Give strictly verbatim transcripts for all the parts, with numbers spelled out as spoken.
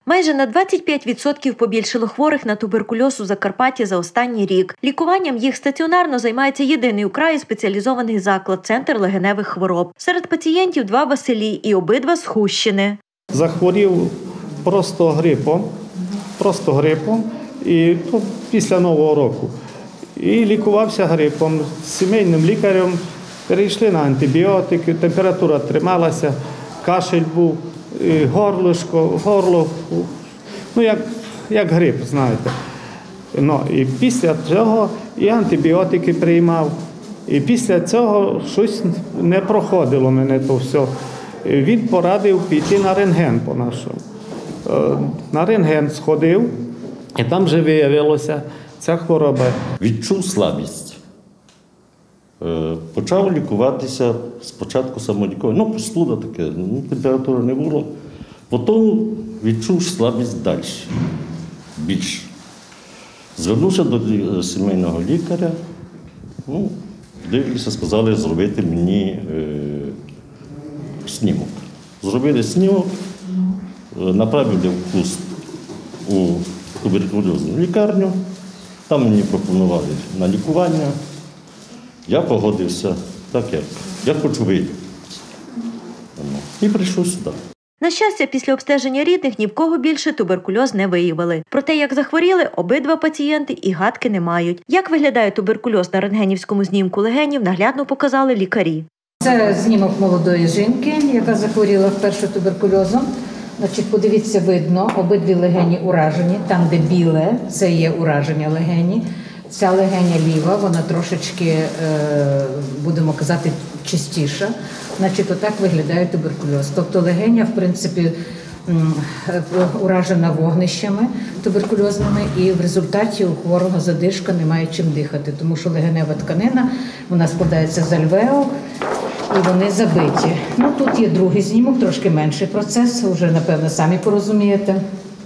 Майже на двадцять п'ять відсотків побільшило хворих на туберкульоз у Закарпатті за останній рік. Лікуванням їх стаціонарно займається єдиний у краї спеціалізований заклад – Центр легеневих хвороб. Серед пацієнтів два Василі і обидва з Хущини. Захворів просто грипом, просто грипом і ну, після Нового року. І лікувався грипом з сімейним лікарем, перейшли на антибіотики, температура трималася, кашель був, горлишко, горло, ну як, як грип, знаєте. Ну, і після цього і антибіотики приймав, і після цього щось не проходило мене то все. Він порадив піти на рентген по-нашому. На рентген сходив, і там вже виявилося ця хвороба. Відчув слабість. Почав лікуватися спочатку самолікування. Ну, простуда таке, ну, температури не було. Потім відчув слабість далі, більше. Звернувся до сімейного лікаря. Ну, дивилися, сказали зробити мені е, снімок. Зробили снімок, направили в Хуст у туберкульозну лікарню. Там мені пропонували на лікування. Я погодився так, як я хочу вилікуватися. І прийшов сюди. На щастя, після обстеження рідних ні в кого більше туберкульоз не виявили. Про те, як захворіли, обидва пацієнти і гадки не мають. Як виглядає туберкульоз на рентгенівському знімку легенів, наглядно показали лікарі. Це знімок молодої жінки, яка захворіла вперше туберкульозом. Значить, подивіться, видно, обидві легені уражені. Там, де біле, це є ураження легені. Ця легеня ліва, вона трошечки, будемо казати, чистіша. Значить, отак виглядає туберкульоз. Тобто легеня, в принципі, уражена вогнищами туберкульозними, і в результаті у хворого задишка немає чим дихати, тому що легенева тканина, вона складається з альвеол, і вони забиті. Ну, тут є другий знімок, трошки менший процес, вже, напевно, самі порозумієте,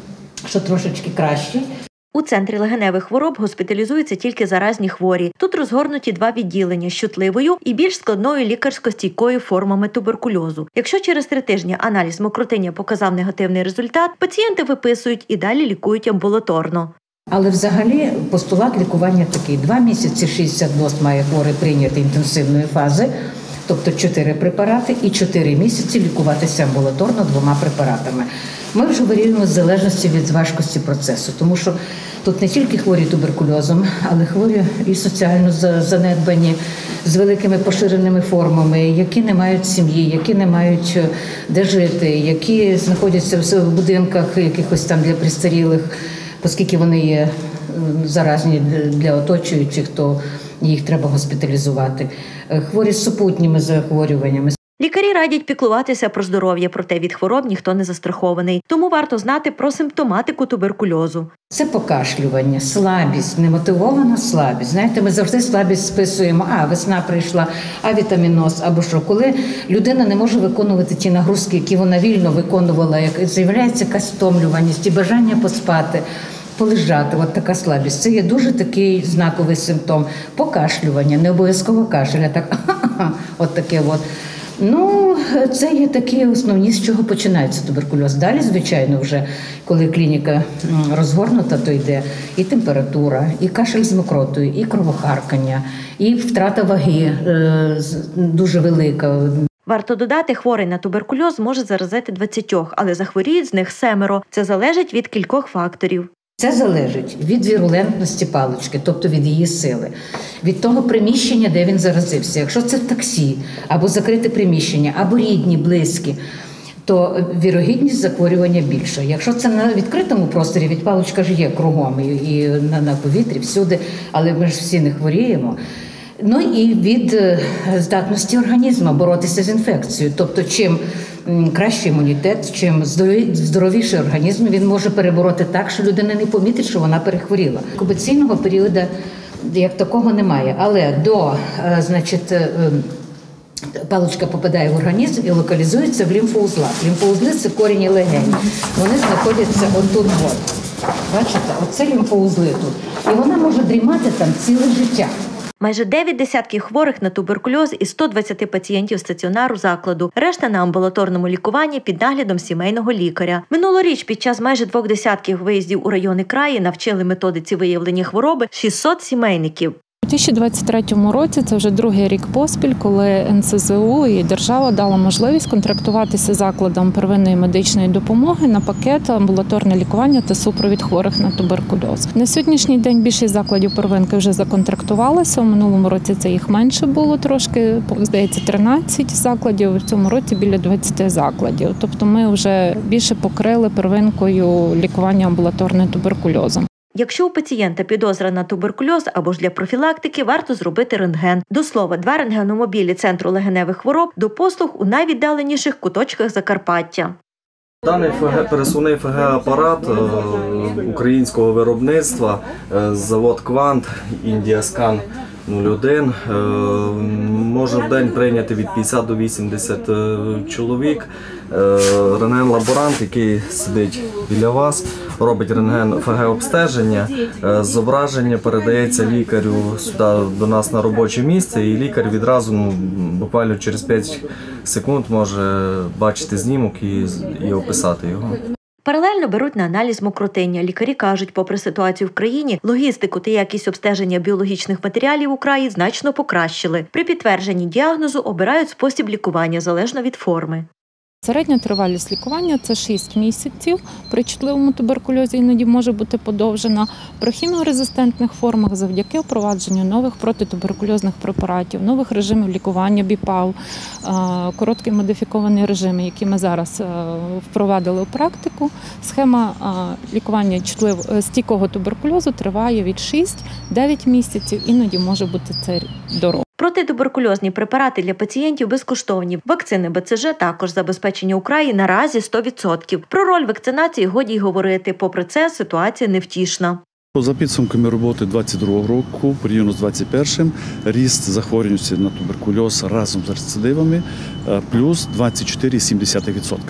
що трошечки кращий. У Центрі легеневих хвороб госпіталізуються тільки заразні хворі. Тут розгорнуті два відділення – з чутливою і більш складною лікарсько-стійкою формами туберкульозу. Якщо через три тижні аналіз мокротиння показав негативний результат, пацієнти виписують і далі лікують амбулаторно. Але взагалі постулат лікування такий. Два місяці шістдесят доз має хворий прийняти інтенсивної фази, тобто чотири препарати, і чотири місяці лікуватися амбулаторно двома препаратами. Ми вже варіюємо в залежності від важкості процесу, тому що тут не тільки хворі туберкульозом, але хворі і соціально занедбані, з великими поширеними формами, які не мають сім'ї, які не мають де жити, які знаходяться в будинках якихось там для престарілих, оскільки вони є заразні для оточуючих, то їх треба госпіталізувати. Хворі з супутніми захворюваннями. Лікарі радять піклуватися про здоров'я, проте від хвороб ніхто не застрахований. Тому варто знати про симптоматику туберкульозу. Це покашлювання, слабість, немотивована слабість. Знаєте, ми завжди слабість списуємо, а весна прийшла, а вітаміноз, або що. Коли людина не може виконувати ті нагрузки, які вона вільно виконувала, як з'являється якась втомлюваність і бажання поспати, полежати, от така слабість. Це є дуже такий знаковий симптом. Покашлювання, не обов'язково кашель, а так, от таке от. Ну, це є такі основні, з чого починається туберкульоз. Далі, звичайно, вже, коли клініка розгорнута, то йде і температура, і кашель з мокротою, і кровохаркання, і втрата ваги е, дуже велика. Варто додати, хворий на туберкульоз може заразити двадцятьох, але захворіють з них семеро. Це залежить від кількох факторів. Це залежить від вірулентності палички, тобто від її сили, від того приміщення, де він заразився. Якщо це таксі, або закрите приміщення, або рідні, близькі, то вірогідність захворювання більша. Якщо це на відкритому просторі, від паличка ж є кругом, і, і на, на повітрі, всюди, але ми ж всі не хворіємо. Ну і від здатності організму боротися з інфекцією. Тобто, чим кращий імунітет, чим здоровіший організм, він може перебороти так, що людина не помітить, що вона перехворіла. Інкубаційного періоду як такого немає, але до, значить, паличка попадає в організм і локалізується в лімфоузлах. Лімфоузли – це корені легень. Вони знаходяться отут. От. Бачите, оце лімфоузли тут. І вона може дрімати там ціле життя. Майже дев'ять десятків хворих на туберкульоз і сто двадцять пацієнтів стаціонару закладу. Решта на амбулаторному лікуванні під наглядом сімейного лікаря. Минулоріч під час майже двох десятків виїздів у райони краї навчили методиці виявлення хвороби шістсот сімейників. У дві тисячі двадцять третьому році, це вже другий рік поспіль, коли ен ес зе у і держава дала можливість контрактуватися закладом первинної медичної допомоги на пакет амбулаторне лікування та супровід хворих на туберкульоз. На сьогоднішній день більшість закладів первинки вже законтрактувалися. У минулому році це їх менше було трошки, здається, тринадцять закладів, в цьому році біля двадцяти закладів. Тобто ми вже більше покрили первинкою лікування амбулаторним туберкульозом. Якщо у пацієнта підозра на туберкульоз або ж для профілактики, варто зробити рентген. До слова, два рентгеномобілі Центру легеневих хвороб до послуг у найвіддаленіших куточках Закарпаття. Даний пересувний еф ге апарат українського виробництва, завод «Квант», «Індіаскан нуль один», може в день прийняти від п'ятдесят до вісімдесят чоловік. Рентген-лаборант, який сидить біля вас, робить рентген еф ге обстеження, зображення передається лікарю сюди до нас на робоче місце, і лікар відразу, ну, буквально через п'ять секунд може бачити знімок і, і описати його. Паралельно беруть на аналіз мокротиння. Лікарі кажуть, попри ситуацію в країні, логістику та якість обстеження біологічних матеріалів у краї значно покращили. При підтвердженні діагнозу обирають спосіб лікування залежно від форми. Середня тривалість лікування – це шість місяців. При чутливому туберкульозі іноді може бути подовжена. При хіміорезистентних формах завдяки впровадженню нових протитуберкульозних препаратів, нових режимів лікування, біпав, короткий модифікований режим, які ми зараз впровадили у практику. Схема лікування стійкого туберкульозу триває від шести до дев'яти місяців, іноді може бути це до року. Протитуберкульозні препарати для пацієнтів безкоштовні. Вакцини бе це же також забезпечені у краї наразі сто відсотків. Про роль вакцинації годі й говорити. Попри це, ситуація невтішна. За підсумками роботи двадцять другого року, порівняно з двадцять першим, ріст захворюваності на туберкульоз разом з рецидивами плюс двадцять чотири цілих сім десятих відсотка.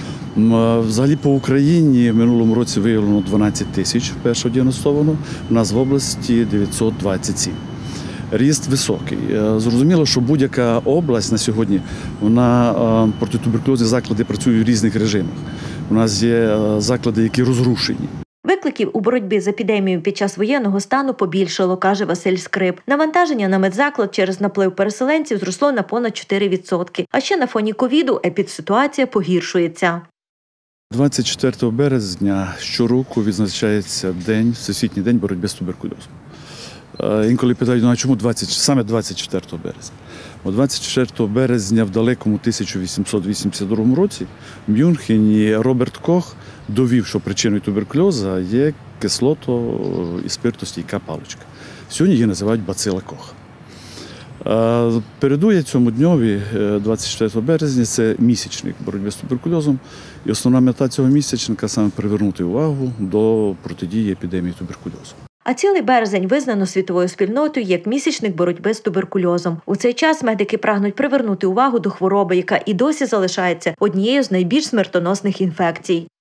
Взагалі по Україні в минулому році виявлено дванадцять тисяч вперше діагностовано, у нас в області дев'ятсот двадцять сім. Ріст високий. Зрозуміло, що будь-яка область на сьогодні, вона протитуберкульозні заклади працюють в різних режимах. У нас є заклади, які розрушені. Викликів у боротьбі з епідемією під час воєнного стану побільшало, каже Василь Скрип. Навантаження на медзаклад через наплив переселенців зросло на понад чотири відсотки. А ще на фоні ковіду епідситуація погіршується. двадцять четвертого березня щороку відзначається день, Всесвітній день боротьби з туберкульозом. Інколи питають, ну а чому двадцять, саме двадцять четвертого березня? О двадцять четвертого березня в далекому тисяча вісімсот вісімдесят другому році в Мюнхені Роберт Кох довів, що причиною туберкульозу є кислото- і спиртостійка паличка. Сьогодні її називають бацила Коха. Передує цьому дньові, двадцять четвертого березня, це місячник боротьби з туберкульозом. І основна мета цього місячника – саме привернути увагу до протидії епідемії туберкульозу. А цілий березень визнано світовою спільнотою як місячник боротьби з туберкульозом. У цей час медики прагнуть привернути увагу до хвороби, яка і досі залишається однією з найбільш смертоносних інфекцій.